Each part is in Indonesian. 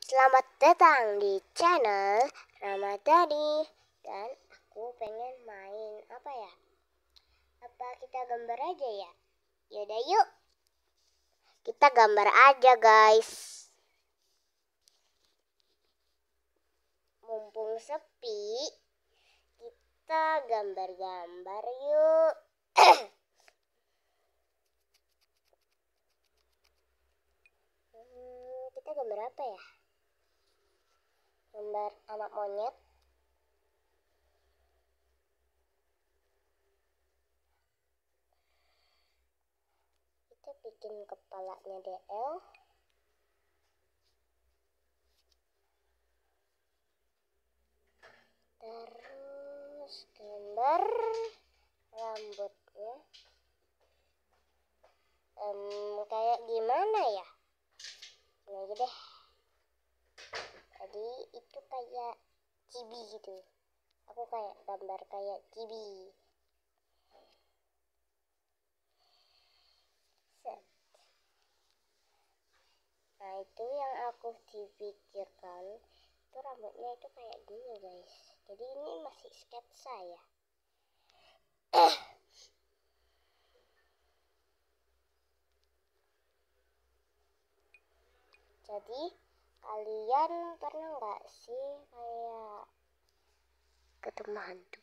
Selamat datang di channel Ramadhani. Dan aku pengen main apa ya? Apa kita gambar aja ya? Yaudah yuk, kita gambar aja guys. Mumpung sepi, kita gambar-gambar yuk. Kita gambar apa ya? Gambar anak monyet. Kita bikin kepalanya DL. Terus gambar rambutnya. Kayak gimana ya? Ini aja deh. Tadi itu kayak chibi gitu. Aku kayak gambar kayak chibi. Set. Nah itu yang aku dipikirkan. Itu rambutnya itu kayak gini guys. Jadi ini masih sketsa ya. Jadi kalian pernah nggak sih kayak ketemu hantu?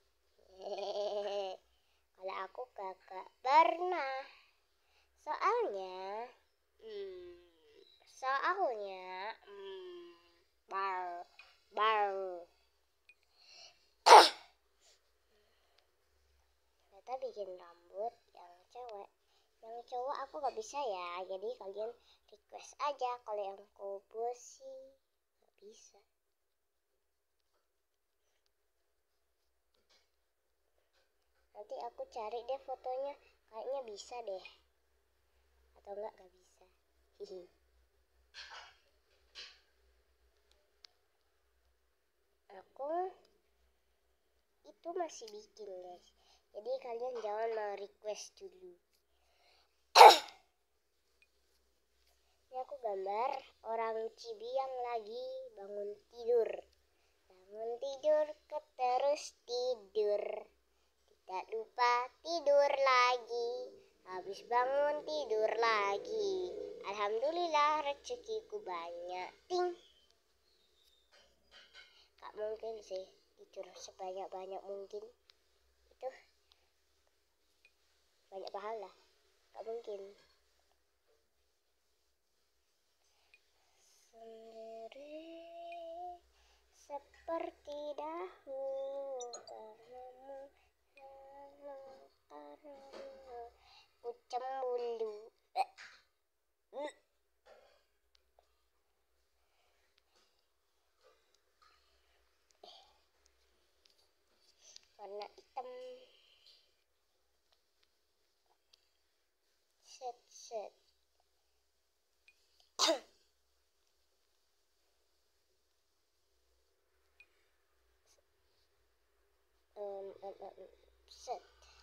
Kalau aku kagak pernah. Soalnya ternyata bikin rambut yang cewek. Yang cowok aku gak bisa ya. Jadi kalian request aja. Kalau yang kobo sih gak bisa. Nanti aku cari deh fotonya. Kayaknya bisa deh. Atau enggak gak bisa. Hihi. Aku itu masih bikin guys. Jadi kalian jangan mau request dulu. Ini aku gambar orang chibi yang lagi bangun tidur. Bangun tidur, terus tidur. Tidak lupa tidur lagi. Habis bangun tidur lagi. Alhamdulillah rezekiku banyak. Ting. Gak mungkin sih tidur sebanyak-banyak mungkin. Itu banyak pahala. Gak mungkin. Sendiri seperti dahulu karenamu ku cemburu. Warna hitam. Set. Set.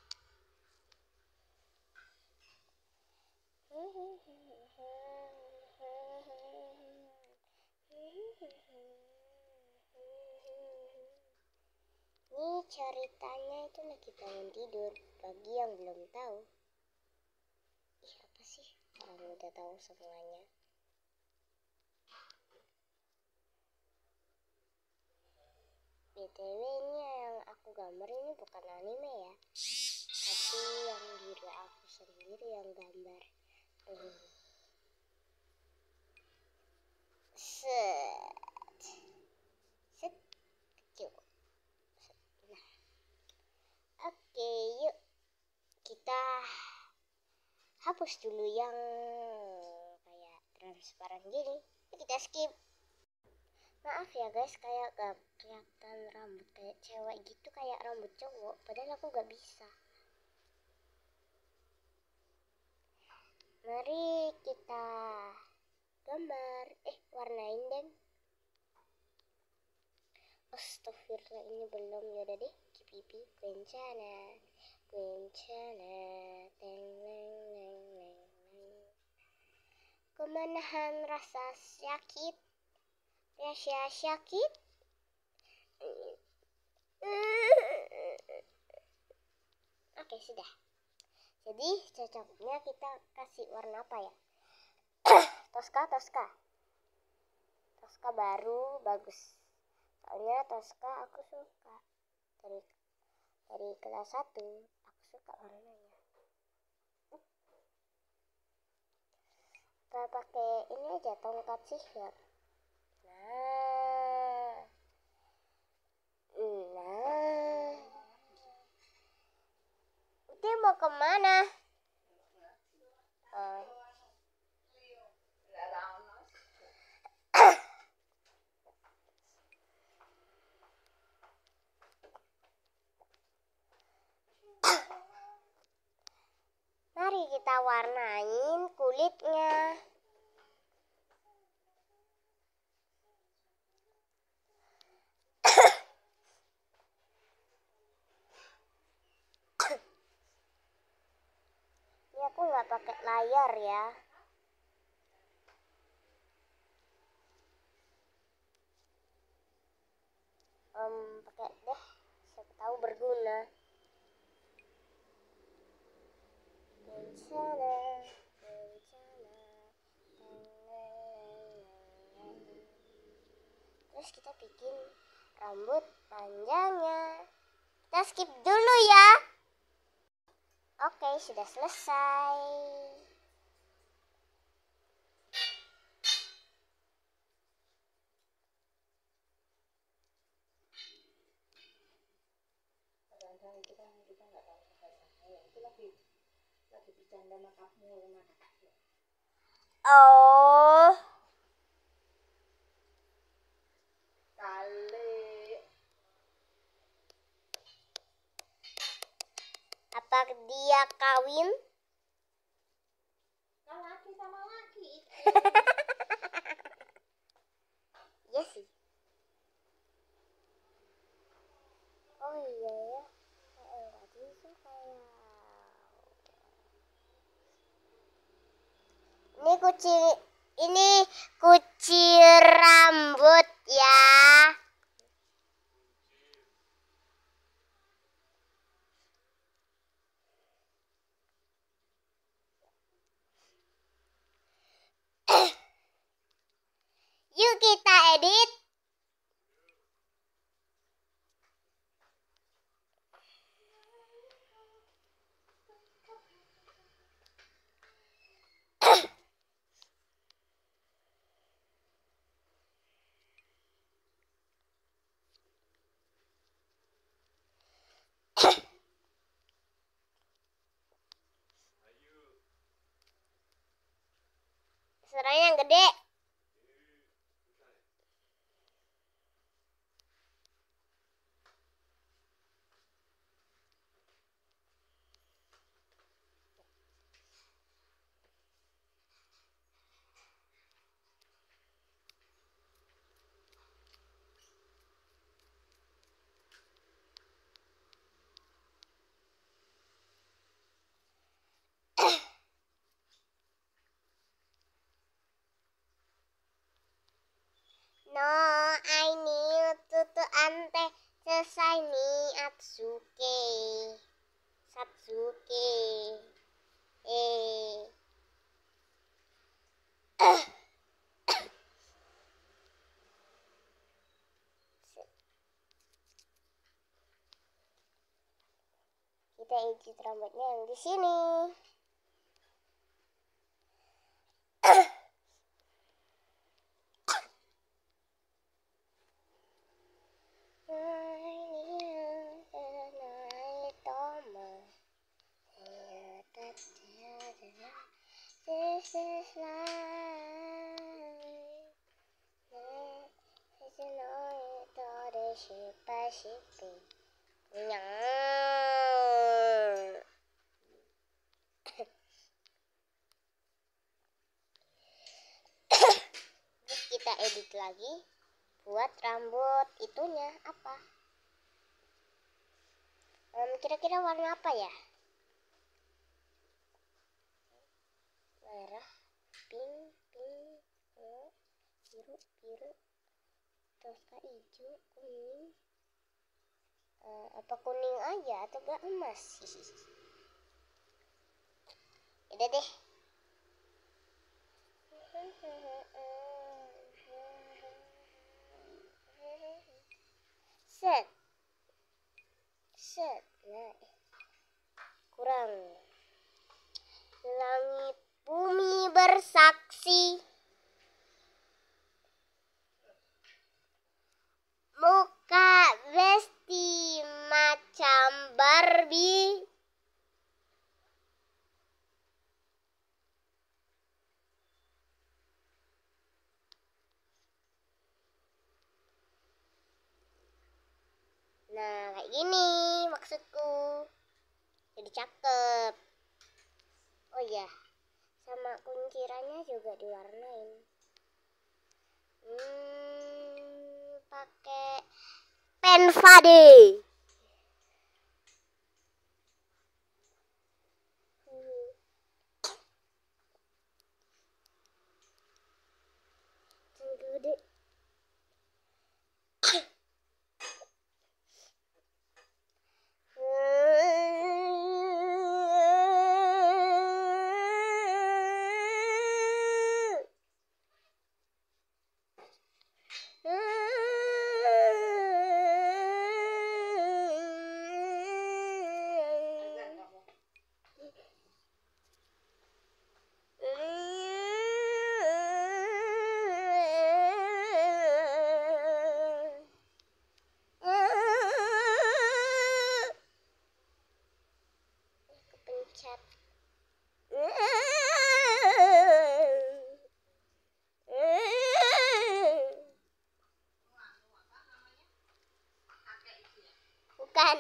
Ini ceritanya itu lagi bangun tidur. Bagi yang belum tahu. Apa sih? Orang udah tahu semuanya. BTW ini yang aku gambar ini bukan anime ya. Tapi yang diri aku sendiri yang gambar. Set. Kecil. Nah. Oke, yuk. Kita hapus dulu yang kayak transparan gini. Kita skip. Maaf ya guys, kayak gak kelihatan rambut kayak cewek gitu, kayak rambut cowok. Padahal aku gak bisa. Mari kita gambar. Warnain deh. Astagfirullah, ini belum. Yaudah deh, kipipi, kencana. Kemenahan rasa sakit. Rasya sakit. Oke, sudah. Jadi cocoknya kita kasih warna apa ya? Tosca baru bagus. Soalnya Tosca aku suka dari kelas 1 aku suka warnanya. Kita pakai ini aja, tongkat sihir. Nah, Uti mau kemana? Mari kita warnain kulitnya. Ini aku nggak pakai layar ya. Pakai deh, siapa tahu berguna. Terus kita bikin rambut panjangnya. Kita skip dulu ya. Oke, sudah selesai. Kita nggak tahu saya itu lagi bercanda sama kamu. Oh, Kali apa dia kawin? kan laki sama laki itu. Iya sih. Oh iya ya. Tadi suka ya. Ini kuci rambut ya. Yuk kita edit. Suaranya yang gede. No, I need to ante selesai nih Atsuke. Satsuke. Kita edit rambutnya yang di sini. This is life. Terus kita edit lagi buat rambut itunya apa? Kira-kira warna apa ya? Merah, pink, biru. toska hijau, kuning. Apa kuning aja atau gak emas? Udah deh. Set. Nah, kurang. Langit bumi bersaksi, muka Besti macam Barbie. Nah, kayak gini maksudku. Jadi cakep. Oh iya, sama kuncirannya juga diwarnain. Pakai pen Fade. Gede. Kepencet. Bukan.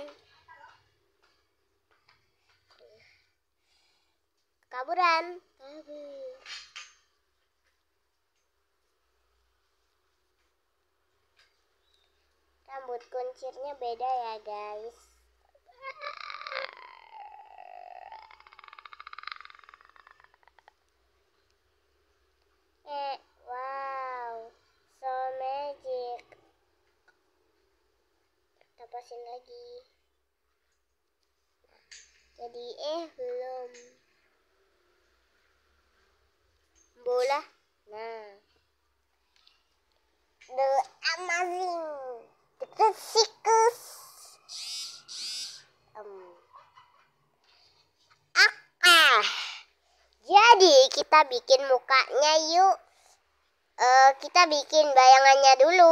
Kaburan. Kabur. Rambut kuncirnya beda ya guys. Wow, so magic. Tapasin lagi. Jadi belum. Bola. Nah. The amazing. The sikus. Jadi kita bikin mukanya yuk. Kita bikin bayangannya dulu.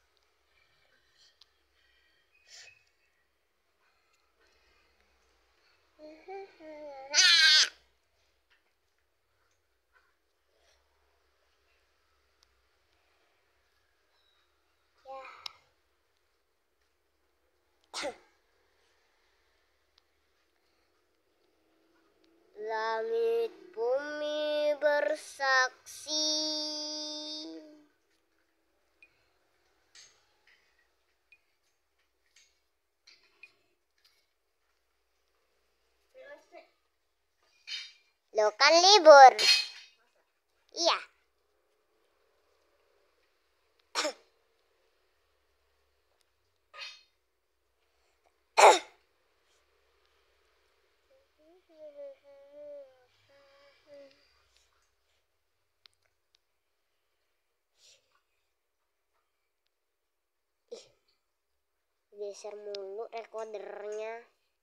Langit bumi bersaksi, lo kan libur. Iya. Geser mulu recordernya.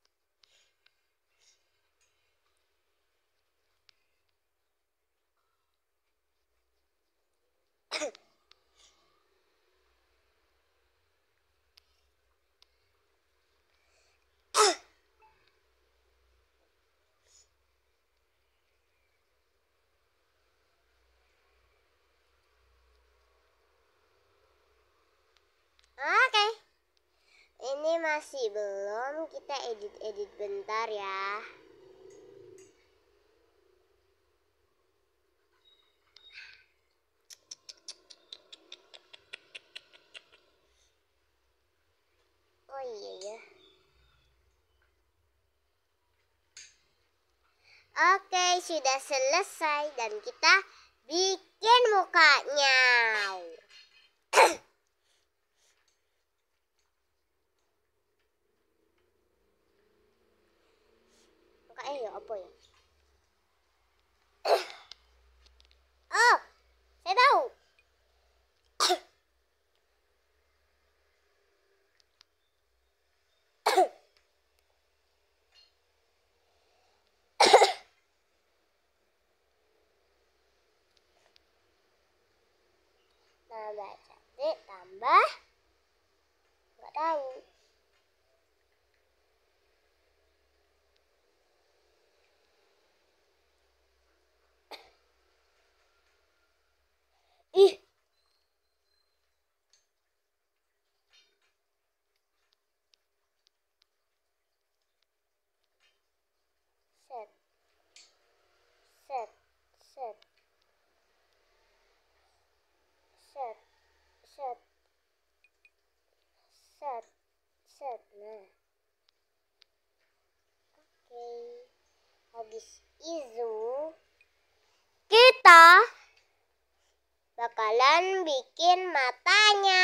Oke. Ini masih belum, kita edit bentar ya. Oh iya ya. Oke, sudah selesai dan kita bikin mukanya. apa ya? Oh, saya tahu. Nambah cantik tambah nggak tahu. Ih, set set set set set set set. Nah, oke. Habis itu kita bakalan bikin matanya.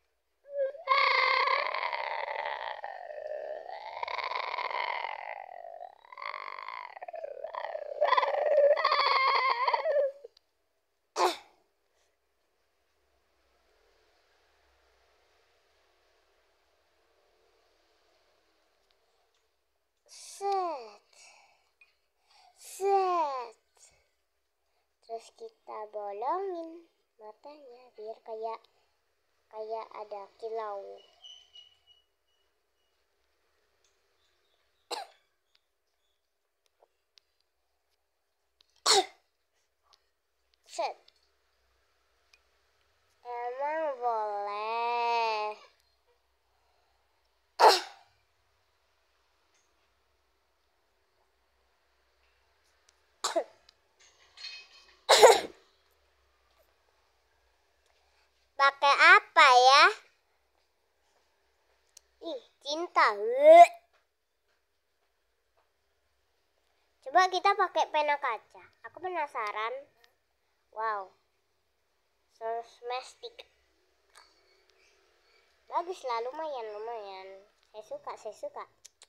Set. Set. Terus kita bolongin matanya biar kayak ada kilau. Set. Emang boleh. Pakai apa ya? Ih, cinta. Coba kita pakai pena kaca. Aku penasaran. Wow. Sosmestik. Bagus lah, lumayan. Saya suka.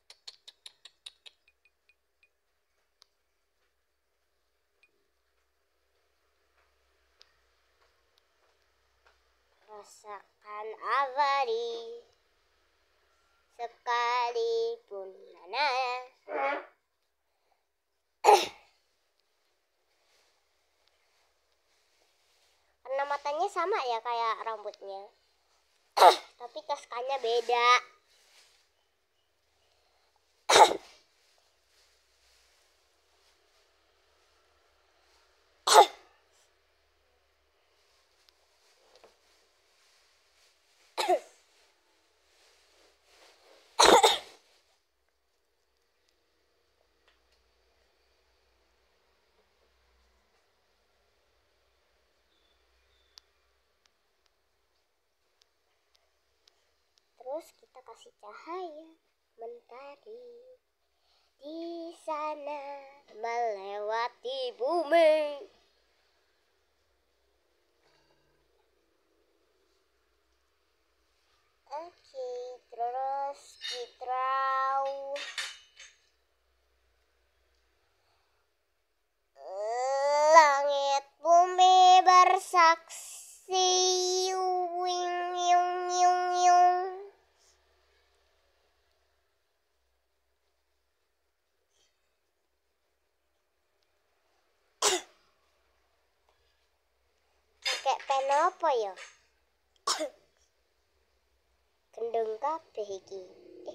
Rasakan abadi sekalipun mana. Karena matanya sama ya kayak rambutnya. Tapi taskannya beda. Terus kita kasih cahaya mentari di sana melewati bumi. Oke, terus kita langit bumi bersaksi. Wing yung yung yung. Pakai pen apa ya? Kendung kabeh iki.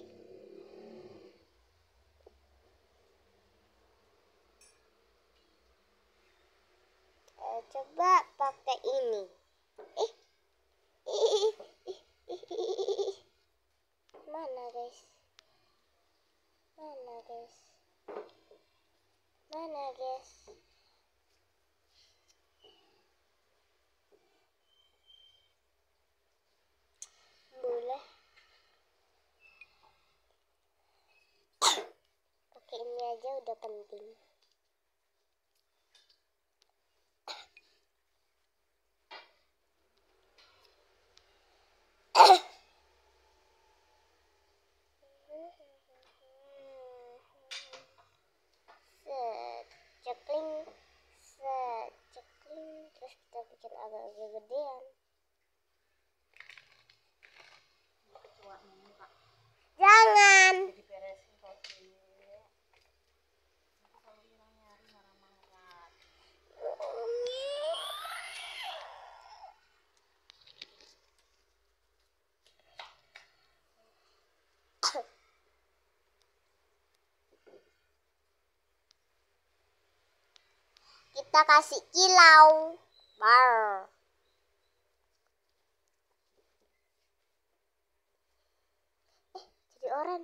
Coba pakai ini. Mana guys? Boleh. Pakai ini aja udah penting. kita kasih kilau. Bar. Jadi oren.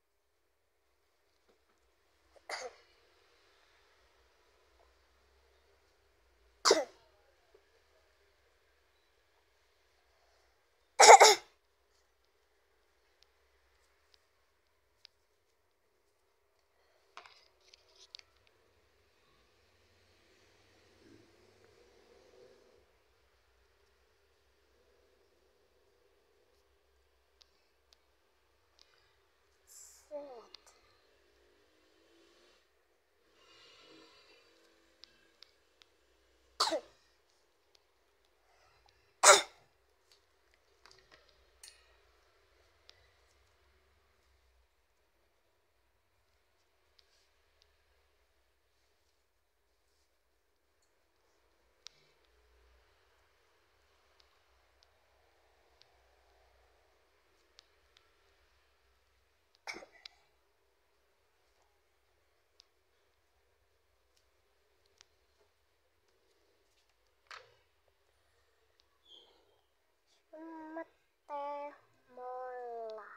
Mete mola.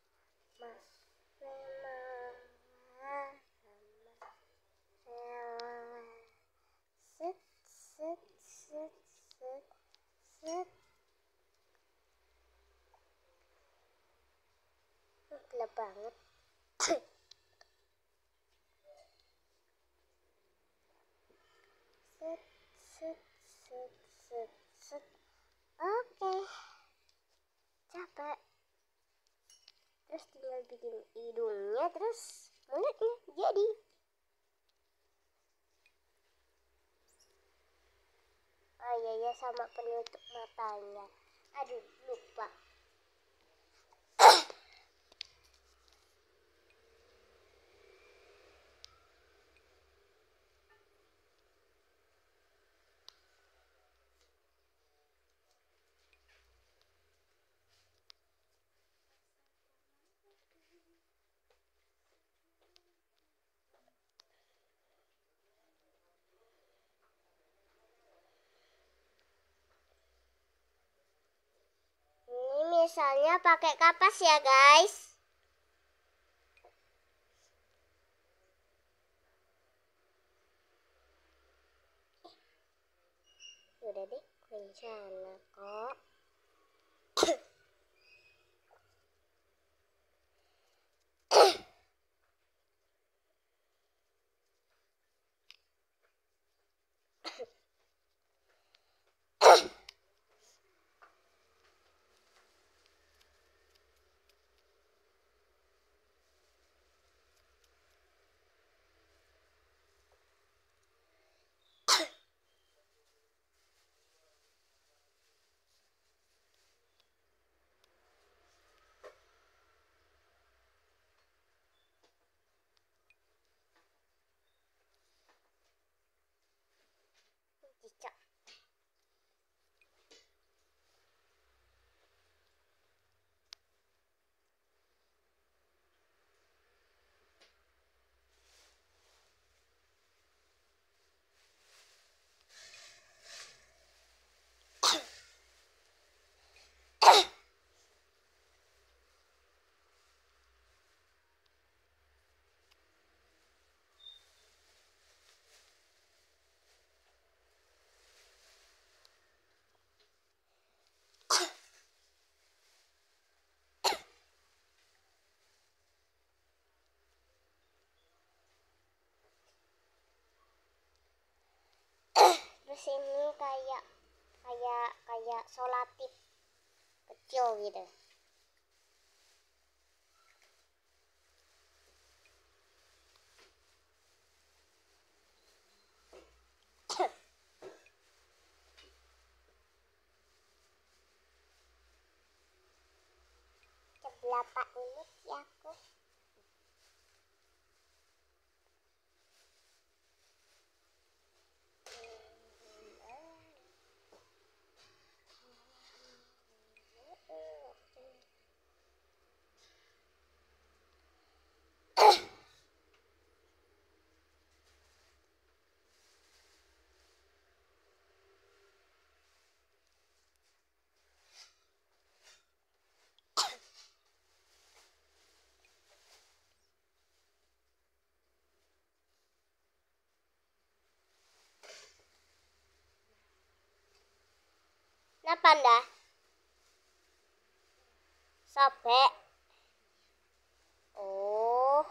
Set set set set set. Gelap banget. Set set set set set. Oke. Capek. Terus tinggal bikin hidungnya, terus mulutnya jadi. Oh iya ya, sama penutup matanya. Aduh, lupa. Ini misalnya pakai kapas ya guys. Udah deh, rencana kok. Cicak. Terus ini kayak solatip kecil gitu. Sebelah ini ya aku. Kenapa Anda? Sobek. Oh.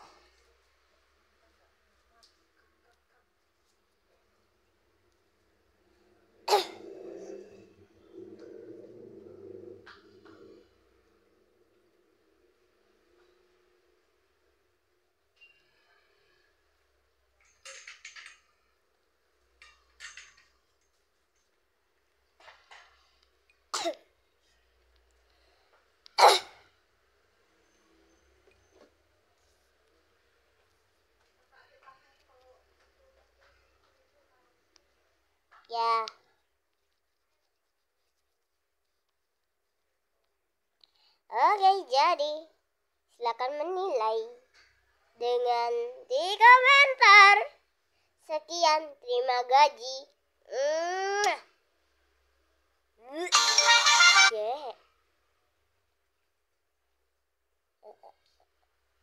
Ya. Oke, jadi silakan menilai dengan di komentar. Sekian, terima gaji. Yeah.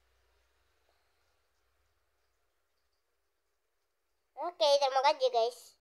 Oke, terima kasih guys.